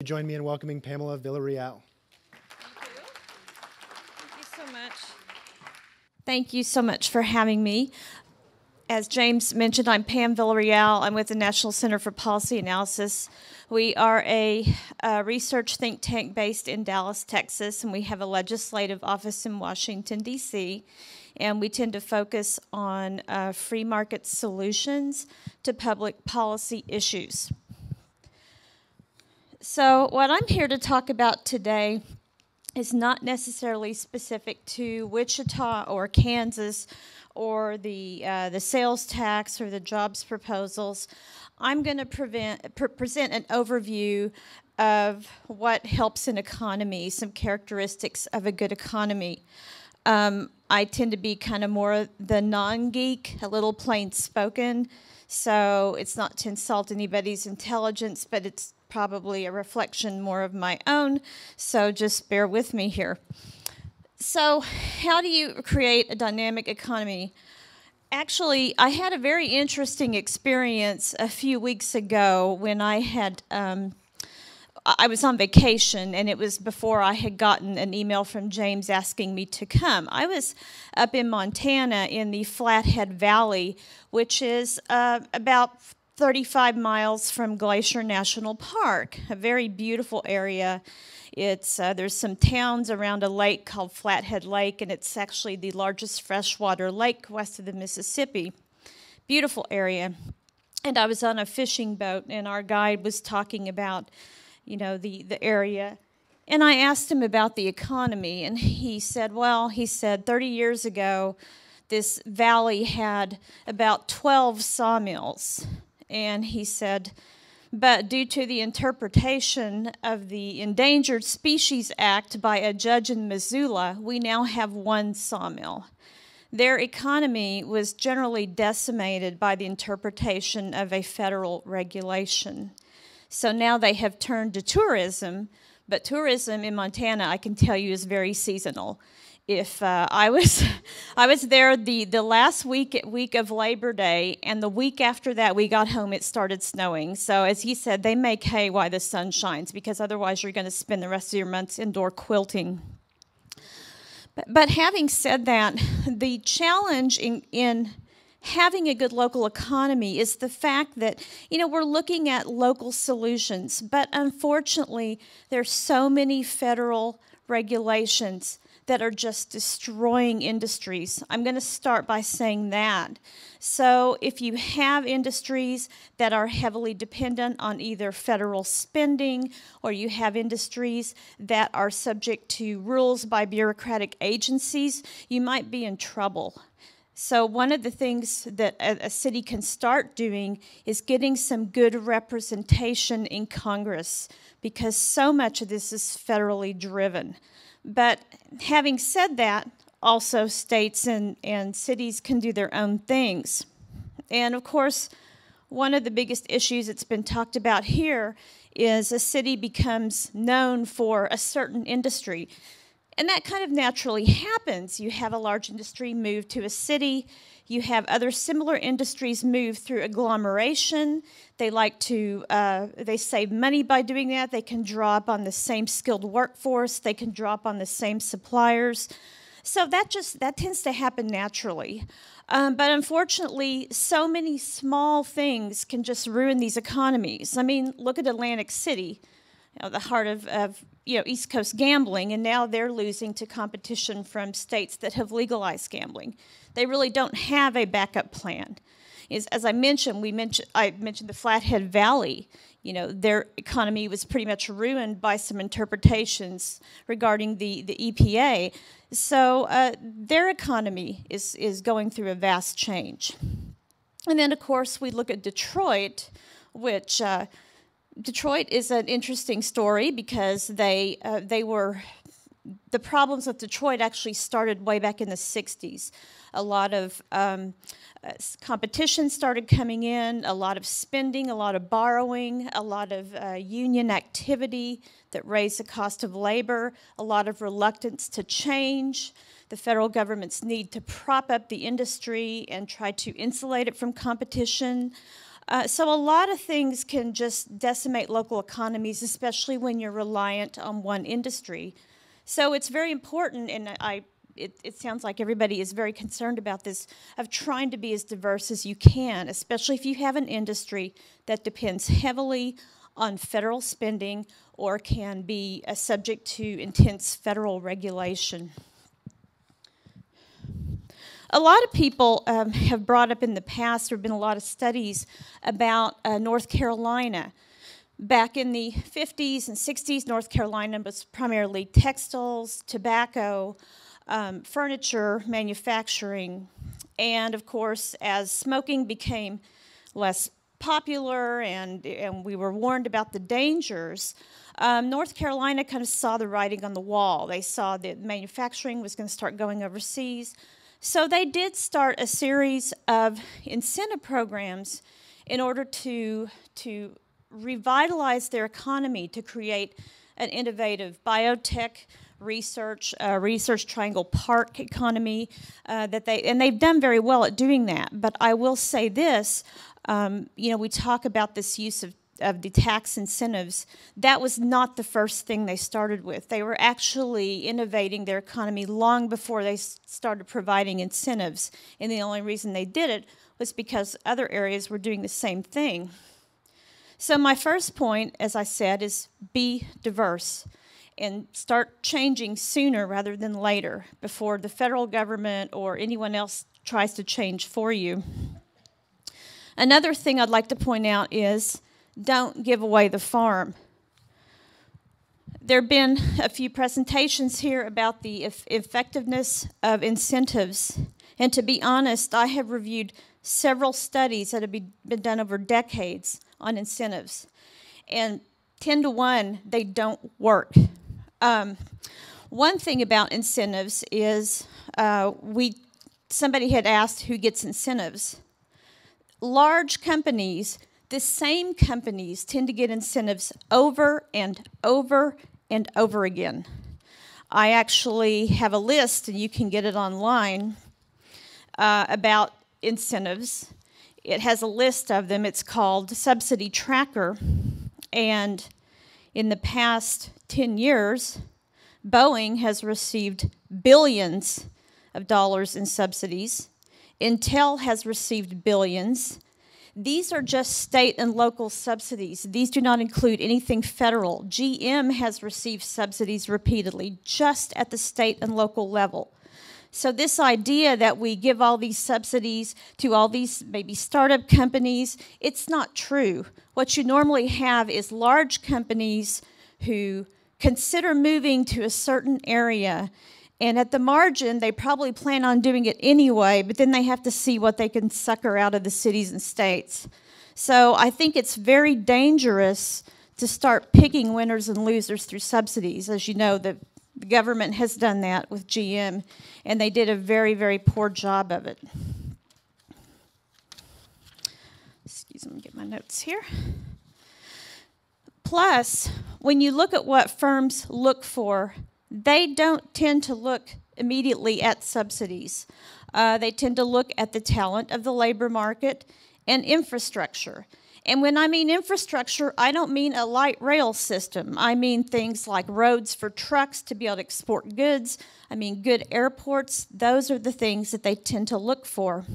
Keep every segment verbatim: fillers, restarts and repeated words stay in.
Join me in welcoming Pamela Villarreal. Thank you. Thank you so much. Thank you so much for having me. As James mentioned, I'm Pam Villarreal. I'm with the National Center for Policy Analysis. We are a, a research think tank based in Dallas, Texas, and we have a legislative office in Washington, D C, and we tend to focus on uh, free market solutions to public policy issues. So what I'm here to talk about today is not necessarily specific to Wichita or Kansas or the, uh, the sales tax or the jobs proposals. I'm going to pre present an overview of what helps an economy, some characteristics of a good economy. Um, I tend to be kind of more the non-geek, a little plain spoken, so it's not to insult anybody's intelligence, but it's probably a reflection more of my own, so just bear with me here. So how do you create a dynamic economy? Actually, I had a very interesting experience a few weeks ago when I had, um, I was on vacation, and it was before I had gotten an email from James asking me to come. I was up in Montana in the Flathead Valley, which is uh, about thirty-five miles from Glacier National Park, a very beautiful area. It's, uh, there's some towns around a lake called Flathead Lake, and it's actually the largest freshwater lake west of the Mississippi. Beautiful area. And I was on a fishing boat, and our guide was talking about, you know, the, the area. And I asked him about the economy, and he said, well, he said, thirty years ago, this valley had about twelve sawmills. And he said, but due to the interpretation of the Endangered Species Act by a judge in Missoula, we now have one sawmill. Their economy was generally decimated by the interpretation of a federal regulation. So now they have turned to tourism, but tourism in Montana, I can tell you, is very seasonal. If uh, I was, I was there the, the last week week of Labor Day, and the week after that we got home, it started snowing. So as he said, they make hay while the sun shines, because otherwise you're going to spend the rest of your months indoor quilting. But, but having said that, the challenge in, in having a good local economy is the fact that, you know, we're looking at local solutions, but unfortunately there's so many federal regulations that are just destroying industries. I'm going to start by saying that. So if you have industries that are heavily dependent on either federal spending, or you have industries that are subject to rules by bureaucratic agencies, you might be in trouble. So one of the things that a, a city can start doing is getting some good representation in Congress, because so much of this is federally driven. But having said that, also states and, and cities can do their own things. And of course, one of the biggest issues that's been talked about here is a city becomes known for a certain industry. And that kind of naturally happens. You have a large industry move to a city. You have other similar industries move through agglomeration. They like to, uh, they save money by doing that. They can draw up on the same skilled workforce. They can draw up on the same suppliers. So that just, that tends to happen naturally. Um, but unfortunately, so many small things can just ruin these economies. I mean, look at Atlantic City, you know, the heart of, of you know, East Coast gambling, and now they're losing to competition from states that have legalized gambling. They really don't have a backup plan. Is, as I mentioned, we mentioned, I mentioned the Flathead Valley. You know, their economy was pretty much ruined by some interpretations regarding the, the E P A. So uh, their economy is, is going through a vast change. And then, of course, we look at Detroit, which uh, Detroit is an interesting story because they, uh, they were, the problems with Detroit actually started way back in the sixties. A lot of um, uh, competition started coming in, a lot of spending, a lot of borrowing, a lot of uh, union activity that raised the cost of labor, a lot of reluctance to change, the federal government's need to prop up the industry and try to insulate it from competition. Uh, so a lot of things can just decimate local economies, especially when you're reliant on one industry. So it's very important, and I, it, it sounds like everybody is very concerned about this, of trying to be as diverse as you can, especially if you have an industry that depends heavily on federal spending or can be uh, subject to intense federal regulation. A lot of people um, have brought up in the past, there have been a lot of studies about uh, North Carolina. Back in the fifties and sixties, North Carolina was primarily textiles, tobacco, um, furniture, manufacturing, and of course, as smoking became less popular and, and we were warned about the dangers, um, North Carolina kind of saw the writing on the wall. They saw that manufacturing was going to start going overseas. So they did start a series of incentive programs in order to, to revitalize their economy, to create an innovative biotech research, uh, research triangle park economy, uh, that they, and they've done very well at doing that. But I will say this, um, you know, we talk about this use of of the tax incentives. That was not the first thing they started with. They were actually innovating their economy long before they started providing incentives. And the only reason they did it was because other areas were doing the same thing. So my first point, as I said, is be diverse and start changing sooner rather than later, before the federal government or anyone else tries to change for you. Another thing I'd like to point out is don't give away the farm. There have been a few presentations here about the eff effectiveness of incentives. And to be honest, I have reviewed several studies that have be, been done over decades on incentives. And ten to one, they don't work. Um, one thing about incentives is uh, we, somebody had asked who gets incentives. Large companies, the same companies tend to get incentives over and over and over again. I actually have a list, and you can get it online, uh, about incentives. It has a list of them. It's called Subsidy Tracker. And in the past ten years, Boeing has received billions of dollars in subsidies. Intel has received billions. These are just state and local subsidies. These do not include anything federal. G M has received subsidies repeatedly, just at the state and local level. So this idea that we give all these subsidies to all these maybe startup companies, it's not true. What you normally have is large companies who consider moving to a certain area, and at the margin, they probably plan on doing it anyway, but then they have to see what they can sucker out of the cities and states. So I think it's very dangerous to start picking winners and losers through subsidies. As you know, the, the government has done that with G M, and they did a very, very poor job of it. Excuse me, let me get my notes here. Plus, when you look at what firms look for, they don't tend to look immediately at subsidies. Uh, they tend to look at the talent of the labor market and infrastructure. And when I mean infrastructure, I don't mean a light rail system. I mean things like roads for trucks to be able to export goods. I mean good airports. Those are the things that they tend to look for.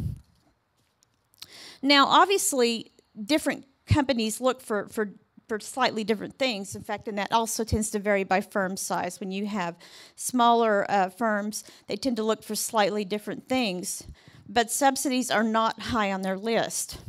Now, obviously, different companies look for, for for slightly different things. In fact, and that also tends to vary by firm size. When you have smaller uh, firms, they tend to look for slightly different things. But subsidies are not high on their list.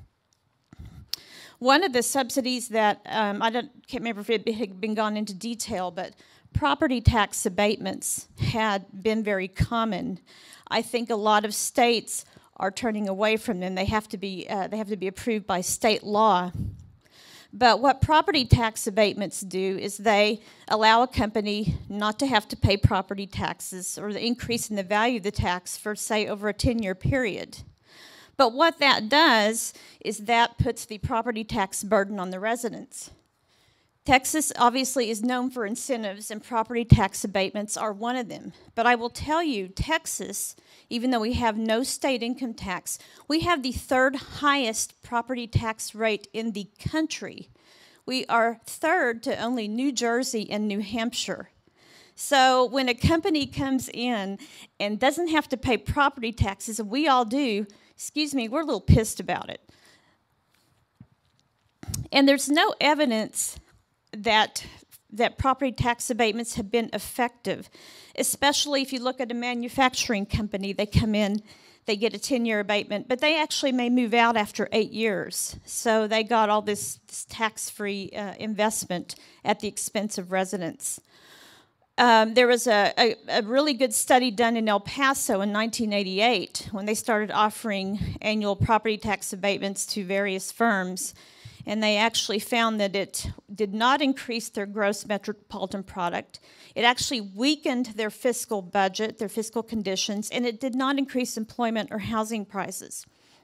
One of the subsidies that, um, I don't, can't remember if it had been gone into detail, but property tax abatements had been very common. I think a lot of states are turning away from them. They have to be, uh, they have to be approved by state law. But what property tax abatements do is they allow a company not to have to pay property taxes or the increase in the value of the tax for, say, over a ten-year period. But what that does is that puts the property tax burden on the residents. Texas obviously is known for incentives, and property tax abatements are one of them. But I will tell you, Texas, even though we have no state income tax, we have the third highest property tax rate in the country. We are third to only New Jersey and New Hampshire. So when a company comes in and doesn't have to pay property taxes, and we all do, excuse me, we're a little pissed about it. And there's no evidence that that property tax abatements have been effective, especially if you look at a manufacturing company. They come in, they get a ten-year abatement, but they actually may move out after eight years. So they got all this, this tax-free uh, investment at the expense of residents. Um, there was a, a, a really good study done in El Paso in nineteen eighty-eight when they started offering annual property tax abatements to various firms. And they actually found that it did not increase their gross metropolitan product. It actually weakened their fiscal budget, their fiscal conditions, and it did not increase employment or housing prices.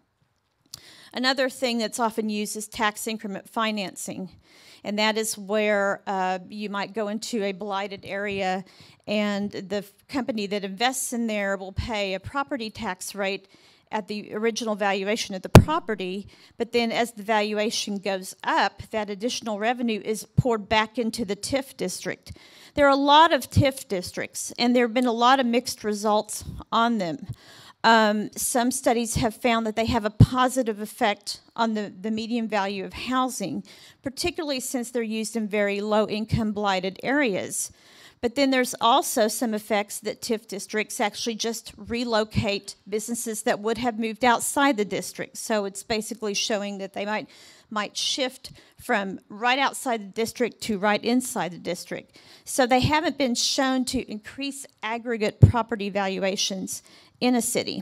Another thing that's often used is tax increment financing, and that is where uh, you might go into a blighted area and the company that invests in there will pay a property tax rate at the original valuation of the property, but then as the valuation goes up, that additional revenue is poured back into the T I F district. There are a lot of T I F districts, and there have been a lot of mixed results on them. Um, some studies have found that they have a positive effect on the, the median value of housing, particularly since they're used in very low-income blighted areas. But then there's also some effects that T I F districts actually just relocate businesses that would have moved outside the district. So it's basically showing that they might, might shift from right outside the district to right inside the district. So they haven't been shown to increase aggregate property valuations in a city.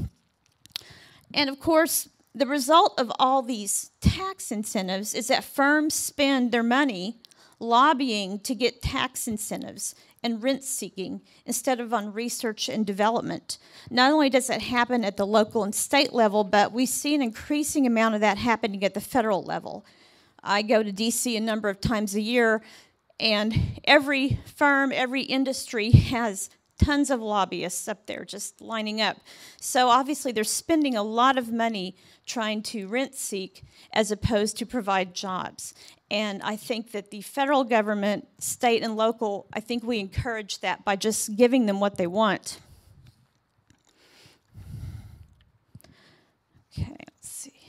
And of course, the result of all these tax incentives is that firms spend their money lobbying to get tax incentives and rent seeking instead of on research and development. Not only does that happen at the local and state level, but we see an increasing amount of that happening at the federal level. I go to D C a number of times a year, and every firm, every industry has tons of lobbyists up there just lining up. So obviously they're spending a lot of money trying to rent seek as opposed to provide jobs. And I think that the federal government, state and local, I think we encourage that by just giving them what they want. Okay, let's see.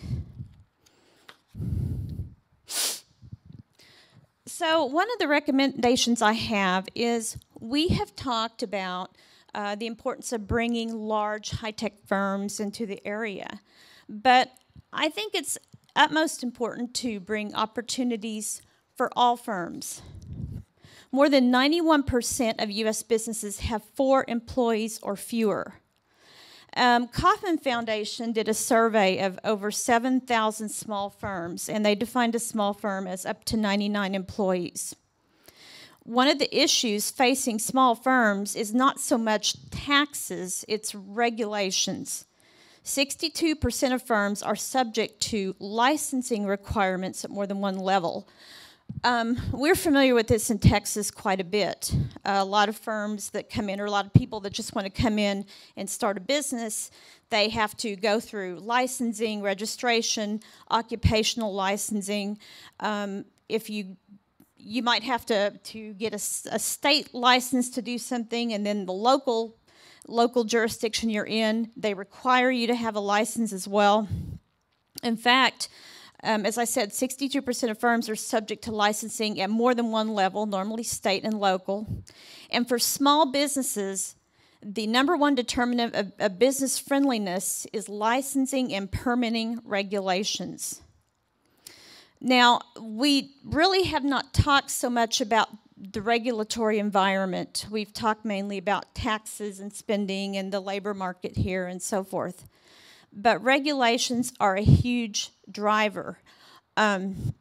So one of the recommendations I have is we have talked about uh, the importance of bringing large high-tech firms into the area. But I think it's utmost important to bring opportunities for all firms. More than ninety-one percent of U S businesses have four employees or fewer. Um, Kauffman Foundation did a survey of over seven thousand small firms, and they defined a small firm as up to ninety-nine employees. One of the issues facing small firms is not so much taxes, it's regulations. sixty-two percent of firms are subject to licensing requirements at more than one level. Um, we're familiar with this in Texas quite a bit. Uh, a lot of firms that come in, or a lot of people that just want to come in and start a business, they have to go through licensing, registration, occupational licensing. Um, if you you might have to, to get a, a state license to do something, and then the local local jurisdiction you're in, they require you to have a license as well. In fact, um, as I said, sixty-two percent of firms are subject to licensing at more than one level, normally state and local. And for small businesses, the number one determinant of, of business friendliness is licensing and permitting regulations. Now, we really have not talked so much about the regulatory environment. We've talked mainly about taxes and spending and the labor market here and so forth. But regulations are a huge driver. Um,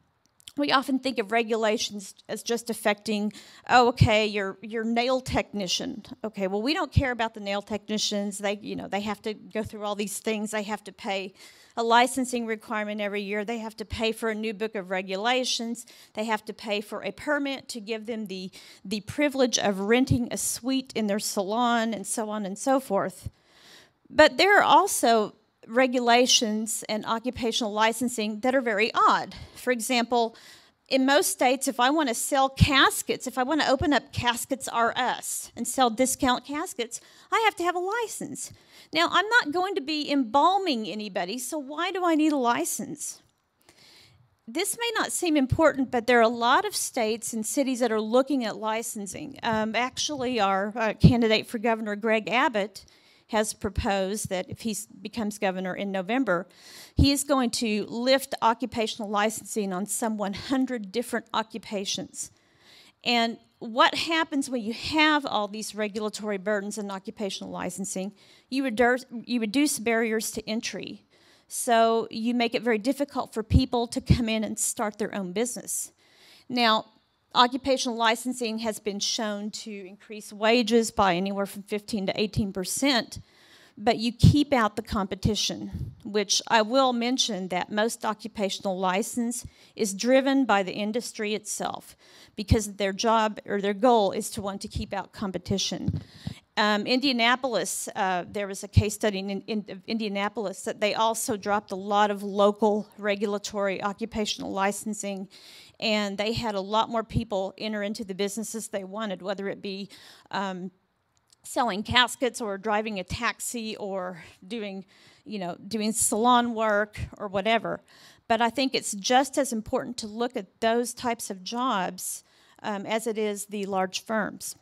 we often think of regulations as just affecting, oh, okay, your your nail technician. Okay, well, we don't care about the nail technicians. They, you know, they have to go through all these things. They have to pay a licensing requirement every year. They have to pay for a new book of regulations. They have to pay for a permit to give them the the privilege of renting a suite in their salon, and so on and so forth. But there are also regulations and occupational licensing that are very odd. For example, in most states, if I want to sell caskets, if I want to open up Caskets R Us and sell discount caskets, I have to have a license. Now, I'm not going to be embalming anybody, so why do I need a license? This may not seem important, but there are a lot of states and cities that are looking at licensing. Um, actually, our uh, candidate for governor, Greg Abbott, has proposed that if he becomes governor in November, he is going to lift occupational licensing on some one hundred different occupations. And what happens when you have all these regulatory burdens in occupational licensing? You reduce, you reduce barriers to entry. So you make it very difficult for people to come in and start their own business. Now, occupational licensing has been shown to increase wages by anywhere from fifteen to eighteen percent, but you keep out the competition, which I will mention that most occupational license is driven by the industry itself because their job or their goal is to want to keep out competition. Um, Indianapolis, uh, there was a case study in, in Indianapolis that they also dropped a lot of local regulatory occupational licensing, and they had a lot more people enter into the businesses they wanted, whether it be um, selling caskets or driving a taxi or doing, you know, doing salon work or whatever. But I think it's just as important to look at those types of jobs um, as it is the large firms.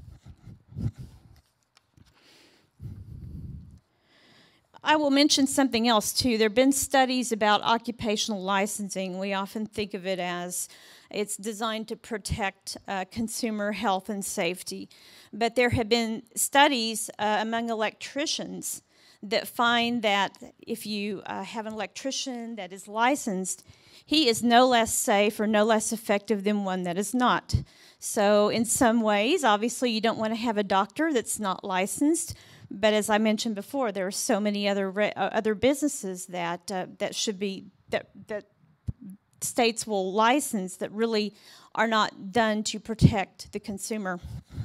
I will mention something else, too. There have been studies about occupational licensing. We often think of it as it's designed to protect uh, consumer health and safety. But there have been studies uh, among electricians that find that if you uh, have an electrician that is licensed, he is no less safe or no less effective than one that is not. So in some ways, obviously, you don't want to have a doctor that's not licensed. But as I mentioned before, there are so many other re uh, other businesses that uh, that should be that that states will license that really are not done to protect the consumer.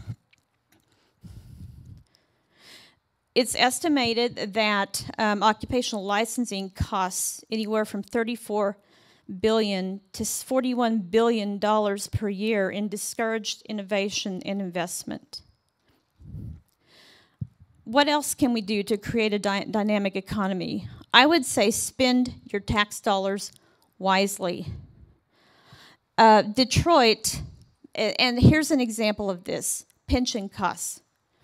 It's estimated that um, occupational licensing costs anywhere from thirty-four billion dollars to forty-one billion dollars per year in discouraged innovation and investment. What else can we do to create a dy dynamic economy? I would say spend your tax dollars wisely. Uh, Detroit, and here's an example of this, pension costs.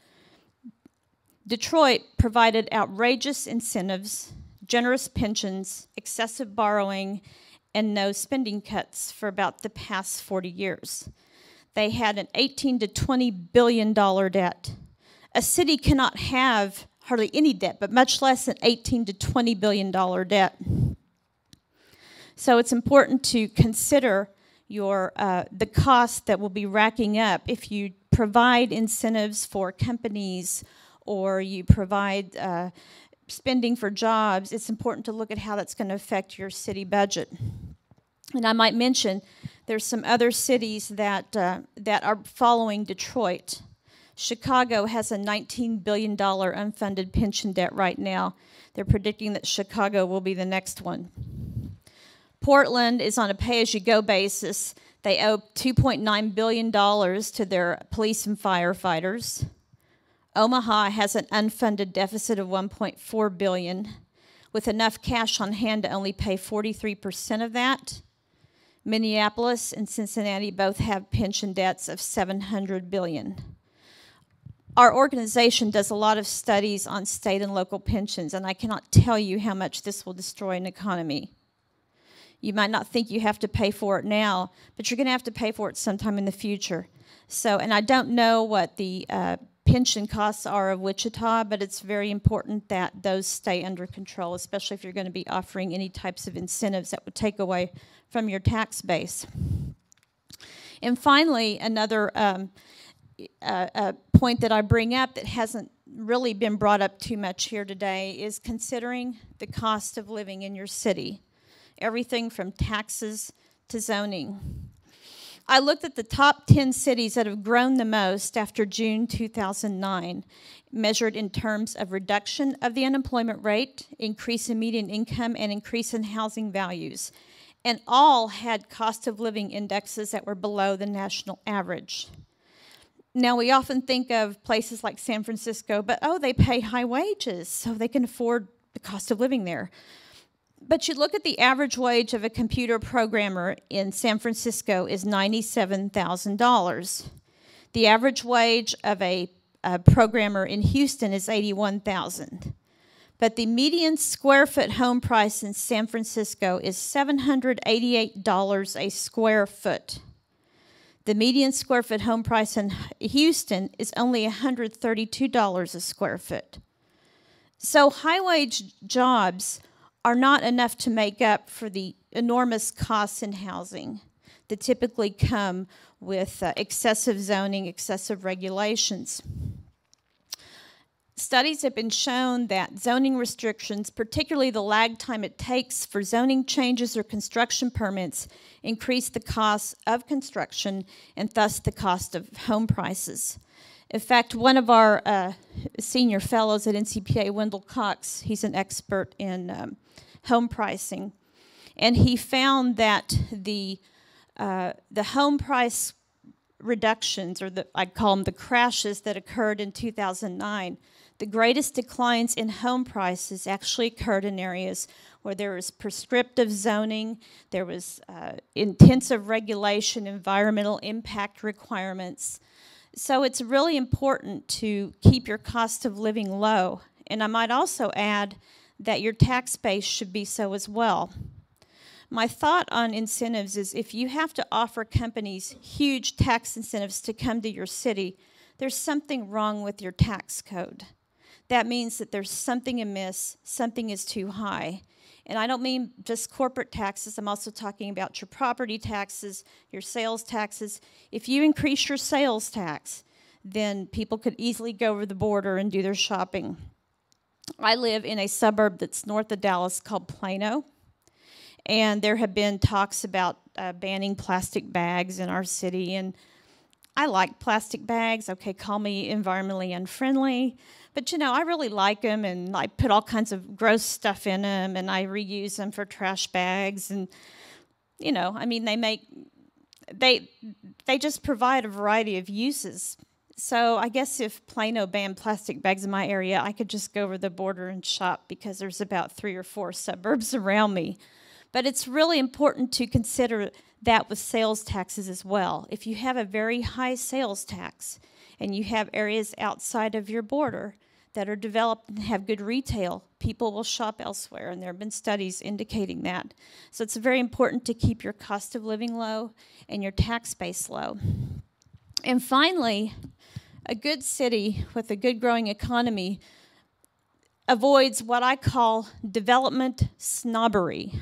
Detroit provided outrageous incentives, generous pensions, excessive borrowing, and no spending cuts for about the past forty years. They had an eighteen to twenty billion dollar debt. A city cannot have hardly any debt, but much less an eighteen to twenty billion dollar debt. So it's important to consider your uh, the cost that will be racking up if you provide incentives for companies or you provide uh, spending for jobs. It's important to look at how that's going to affect your city budget. And I might mention there's some other cities that uh, that are following Detroit. Chicago has a nineteen billion dollar unfunded pension debt right now. They're predicting that Chicago will be the next one. Portland is on a pay-as-you-go basis. They owe two point nine billion dollars to their police and firefighters. Omaha has an unfunded deficit of one point four billion dollars, with enough cash on hand to only pay forty-three percent of that. Minneapolis and Cincinnati both have pension debts of seven hundred billion dollars. Our organization does a lot of studies on state and local pensions, and I cannot tell you how much this will destroy an economy. You might not think you have to pay for it now, but you're going to have to pay for it sometime in the future. So, and I don't know what the uh, pension costs are of Wichita, but it's very important that those stay under control, especially if you're going to be offering any types of incentives that would take away from your tax base. And finally, another um, uh, uh, point that I bring up that hasn't really been brought up too much here today is considering the cost of living in your city. Everything from taxes to zoning. I looked at the top ten cities that have grown the most after June two thousand nine, measured in terms of reduction of the unemployment rate, increase in median income, and increase in housing values. And all had cost of living indexes that were below the national average. Now, we often think of places like San Francisco, but oh, they pay high wages, so they can afford the cost of living there. But you look at the average wage of a computer programmer in San Francisco is ninety-seven thousand dollars. The average wage of a, a programmer in Houston is eighty-one thousand dollars. But the median square foot home price in San Francisco is seven hundred eighty-eight dollars a square foot. The median square foot home price in Houston is only one hundred thirty-two dollars a square foot. So high wage jobs are not enough to make up for the enormous costs in housing that typically come with uh, excessive zoning, excessive regulations. Studies have been shown that zoning restrictions, particularly the lag time it takes for zoning changes or construction permits, increase the cost of construction and thus the cost of home prices. In fact, one of our uh, senior fellows at N C P A, Wendell Cox, he's an expert in um, home pricing, and he found that the, uh, the home price reductions, or the, I'd call them the crashes that occurred in two thousand nine, the greatest declines in home prices actually occurred in areas where there was prescriptive zoning, there was uh, intensive regulation, environmental impact requirements. So it's really important to keep your cost of living low. And I might also add that your tax base should be so as well. My thought on incentives is if you have to offer companies huge tax incentives to come to your city, there's something wrong with your tax code. That means that there's something amiss, something is too high. And I don't mean just corporate taxes, I'm also talking about your property taxes, your sales taxes. If you increase your sales tax, then people could easily go over the border and do their shopping. I live in a suburb that's north of Dallas called Plano, and there have been talks about uh, banning plastic bags in our city, and I like plastic bags. Okay, call me environmentally unfriendly. But, you know, I really like them, and I put all kinds of gross stuff in them, and I reuse them for trash bags. And, you know, I mean, they make, they, they just provide a variety of uses. So I guess if Plano banned plastic bags in my area, I could just go over the border and shop because there's about three or four suburbs around me. But it's really important to consider that with sales taxes as well. If you have a very high sales tax, and you have areas outside of your border that are developed and have good retail, people will shop elsewhere, and there have been studies indicating that. So it's very important to keep your cost of living low and your tax base low. And finally, a good city with a good growing economy avoids what I call development snobbery.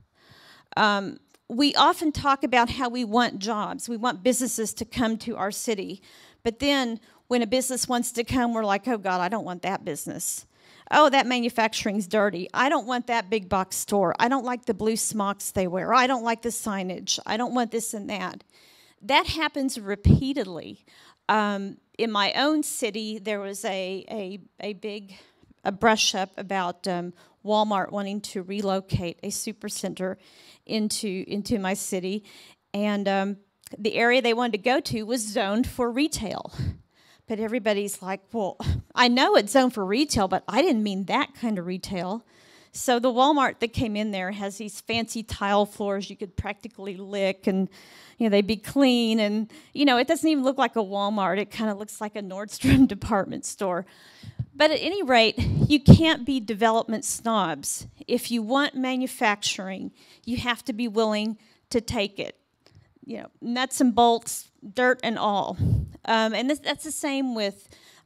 Um, we often talk about how we want jobs. We want businesses to come to our city. But then when a business wants to come, we're like, oh, God, I don't want that business. Oh, that manufacturing's dirty. I don't want that big box store. I don't like the blue smocks they wear. I don't like the signage. I don't want this and that. That happens repeatedly. Um, in my own city, there was a, a, a big a brush up about um, Walmart wanting to relocate a supercenter into, into my city. And um, the area they wanted to go to was zoned for retail. But everybody's like, well, I know it's zoned for retail, but I didn't mean that kind of retail. So the Walmart that came in there has these fancy tile floors you could practically lick, and you know they'd be clean. And you know it doesn't even look like a Walmart. It kind of looks like a Nordstrom department store. But at any rate, you can't be development snobs. If you want manufacturing, you have to be willing to take it. You know, nuts and bolts, dirt and all. Um, and this, that's the same with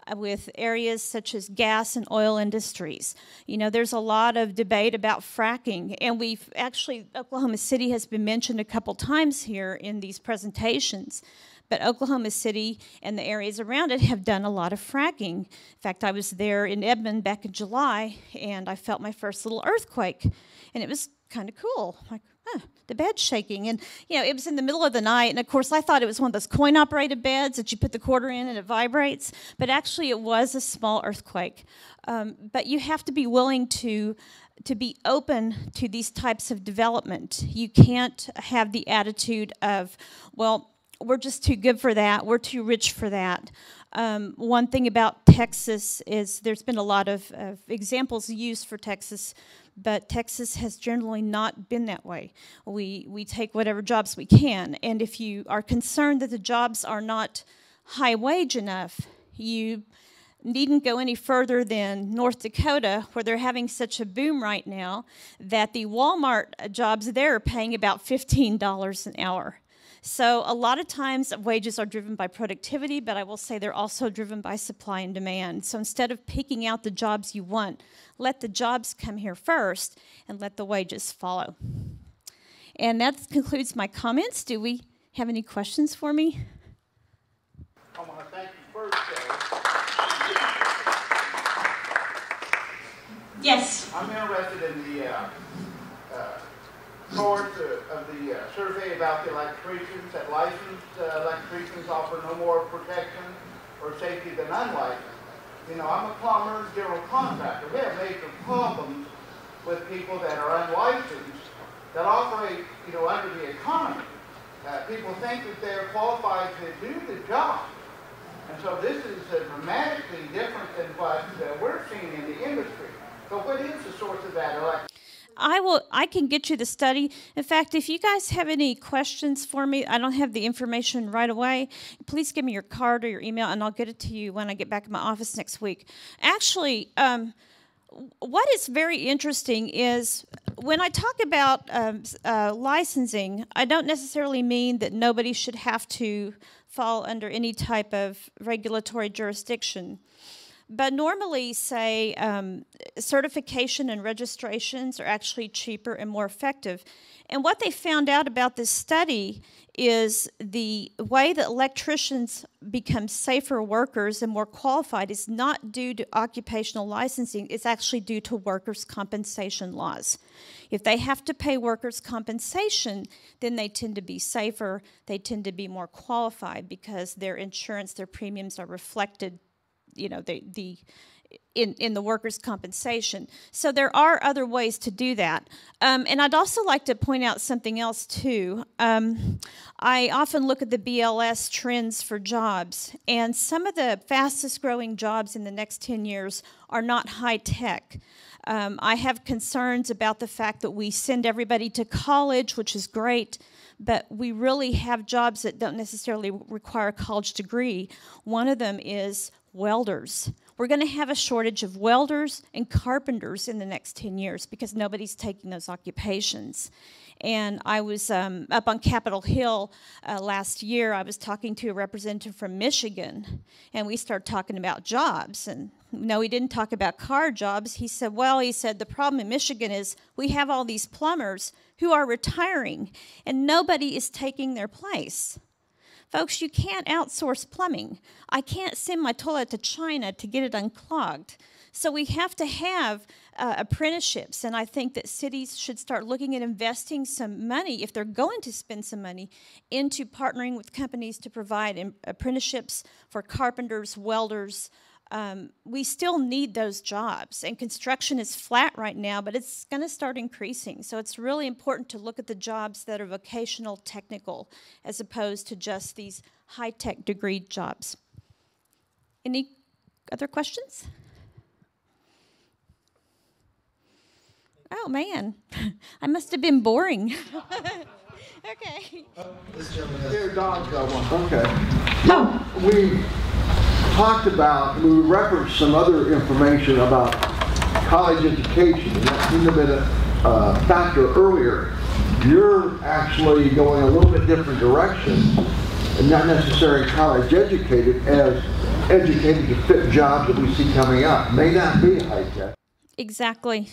with areas such as gas and oil industries. You know, there's a lot of debate about fracking, and we've actually, Oklahoma City has been mentioned a couple times here in these presentations. But Oklahoma City and the areas around it have done a lot of fracking. In fact, I was there in Edmond back in July, and I felt my first little earthquake. And it was kind of cool. Like, huh, the bed's shaking. And, you know, it was in the middle of the night. And, of course, I thought it was one of those coin-operated beds that you put the quarter in and it vibrates. But actually, it was a small earthquake. Um, but you have to be willing to to be open to these types of development. You can't have the attitude of, well, we're just too good for that. We're too rich for that. Um, one thing about Texas is there's been a lot of, of examples used for Texas, but Texas has generally not been that way. We, we take whatever jobs we can, and if you are concerned that the jobs are not high wage enough, you needn't go any further than North Dakota, where they're having such a boom right now that the Walmart jobs there are paying about fifteen dollars an hour. So a lot of times wages are driven by productivity, but I will say they're also driven by supply and demand. So instead of picking out the jobs you want, let the jobs come here first and let the wages follow. And that concludes my comments. Do we have any questions for me? I want to thank you first, Sarah. Yes. I'm interested in the uh, uh, source uh, of the uh, survey about the electricians, that licensed uh, electricians offer no more protection or safety than unlicensed. You know, I'm a plumber, general contractor. We have major problems with people that are unlicensed that operate, you know, under the economy. Uh, people think that they're qualified to do the job. And so this is uh, dramatically different than what uh, we're seeing in the industry. So what is the source of that? Like I will. I can get you the study. In fact, if you guys have any questions for me, I don't have the information right away. Please give me your card or your email, and I'll get it to you when I get back in my office next week. Actually, um, what is very interesting is when I talk about um, uh, licensing, I don't necessarily mean that nobody should have to fall under any type of regulatory jurisdiction. But normally, say, um, certification and registrations are actually cheaper and more effective. And what they found out about this study is the way that electricians become safer workers and more qualified is not due to occupational licensing, it's actually due to workers' compensation laws. If they have to pay workers' compensation, then they tend to be safer, they tend to be more qualified because their insurance, their premiums are reflected, you know, the, the in, in the workers' compensation. So there are other ways to do that. Um, and I'd also like to point out something else, too. Um, I often look at the B L S trends for jobs, and some of the fastest growing jobs in the next ten years are not high tech. Um, I have concerns about the fact that we send everybody to college, which is great, but we really have jobs that don't necessarily require a college degree. One of them is welders. We're going to have a shortage of welders and carpenters in the next ten years because nobody's taking those occupations. And I was um, up on Capitol Hill uh, last year. I was talking to a representative from Michigan, and we started talking about jobs. And no, he didn't talk about car jobs. He said, well, he said, the problem in Michigan is we have all these plumbers who are retiring, and nobody is taking their place. Folks, you can't outsource plumbing. I can't send my toilet to China to get it unclogged. So we have to have uh, apprenticeships, and I think that cities should start looking at investing some money, if they're going to spend some money, into partnering with companies to provide apprenticeships for carpenters, welders. Um, we still need those jobs, and construction is flat right now, but it's going to start increasing. So it's really important to look at the jobs that are vocational, technical, as opposed to just these high-tech degree jobs. Any other questions? Oh, man. I must have been boring. Okay. Here, Don's got one. Okay. Oh. We talked about, we referenced some other information about college education, and that seemed to have been a uh, factor earlier. You're actually going a little bit different direction, and not necessarily college educated, as educated to fit jobs that we see coming up. May not be high tech. Exactly.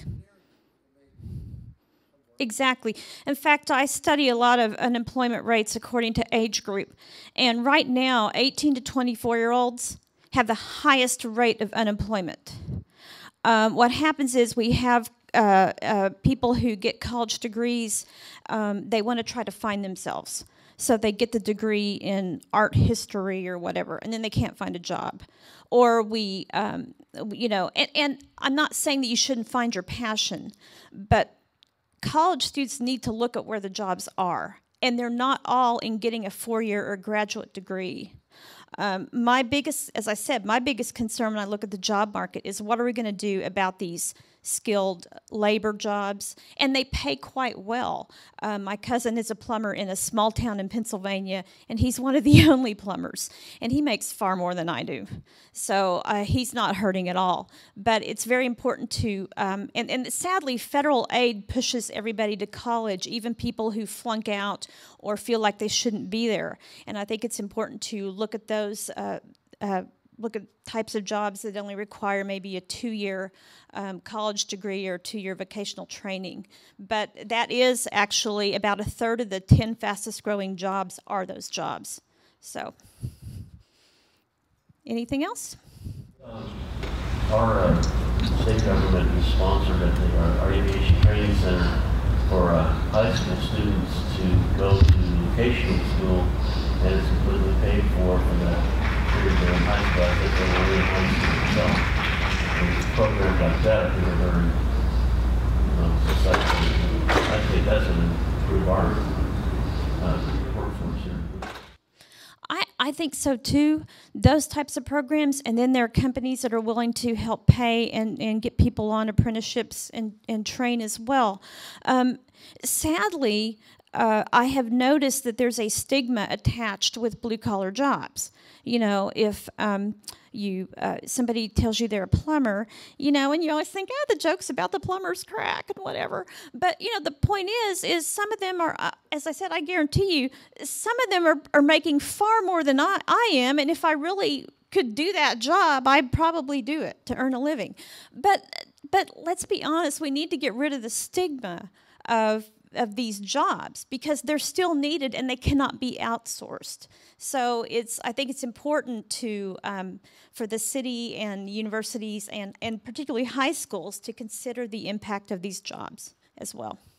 Exactly. In fact, I study a lot of unemployment rates according to age group. And right now, eighteen to twenty-four year olds have the highest rate of unemployment. Um, what happens is we have uh, uh, people who get college degrees, um, they want to try to find themselves. So they get the degree in art history or whatever, and then they can't find a job. Or we, um, you know, and, and I'm not saying that you shouldn't find your passion, but college students need to look at where the jobs are, and they're not all in getting a four-year or graduate degree. Um, my biggest, as I said, my biggest concern when I look at the job market is what are we going to do about these skilled labor jobs, and they pay quite well. Um, my cousin is a plumber in a small town in Pennsylvania, and he's one of the only plumbers, and he makes far more than I do. So uh, he's not hurting at all. But it's very important to, um, and, and sadly, federal aid pushes everybody to college, even people who flunk out or feel like they shouldn't be there. And I think it's important to look at those uh, uh, look at types of jobs that only require maybe a two-year um, college degree or two-year vocational training. But that is actually about a third of the ten fastest growing jobs are those jobs. So, anything else? Um, our uh, state government is sponsored at the, our, our aviation training center for uh, high school students to go to vocational school, and it's completely paid for for that. They're in high school, I think they were in high school themselves. And programs like that, I think are very uh, successful. I think that's an improve our uh, workforce here. I, I think so too, those types of programs, and then there are companies that are willing to help pay and, and get people on apprenticeships and, and train as well. Um, sadly, uh, I have noticed that there's a stigma attached with blue-collar jobs. You know, if um, you uh, somebody tells you they're a plumber, you know, and you always think, oh, the joke's about the plumber's crack and whatever. But, you know, the point is, is some of them are, uh, as I said, I guarantee you, some of them are, are making far more than I, I am, and if I really could do that job, I'd probably do it to earn a living. But, but let's be honest, we need to get rid of the stigma of of these jobs because they're still needed and they cannot be outsourced. So it's, I think it's important to, um, for the city and universities and, and particularly high schools to consider the impact of these jobs as well.